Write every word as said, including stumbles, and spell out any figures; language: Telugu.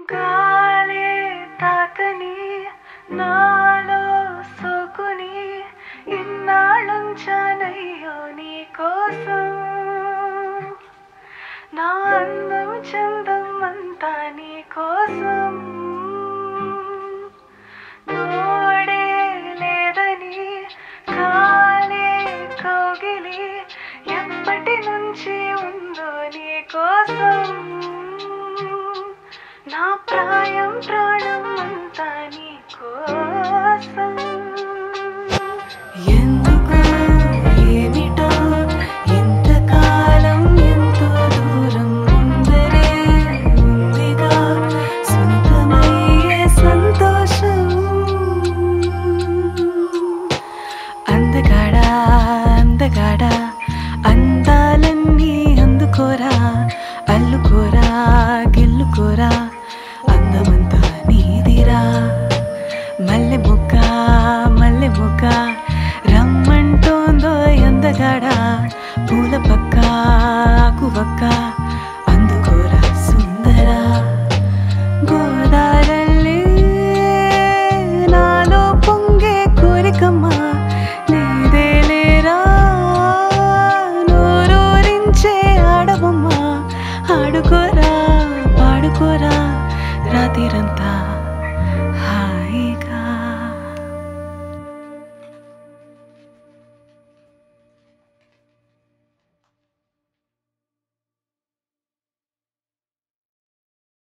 గాలే తాకని నాలో సోకుని ఇన్నాళ్ళుంచానయ్యో నీ కోసం. నా అందం చందం అంతా నీ కోసం. తోడే లేదని కాలే కౌగిలి ఎప్పటి నుంచి ఉందో నీ కోసం. నా ప్రాయం ప్రాణం అంతా నీ కోసం.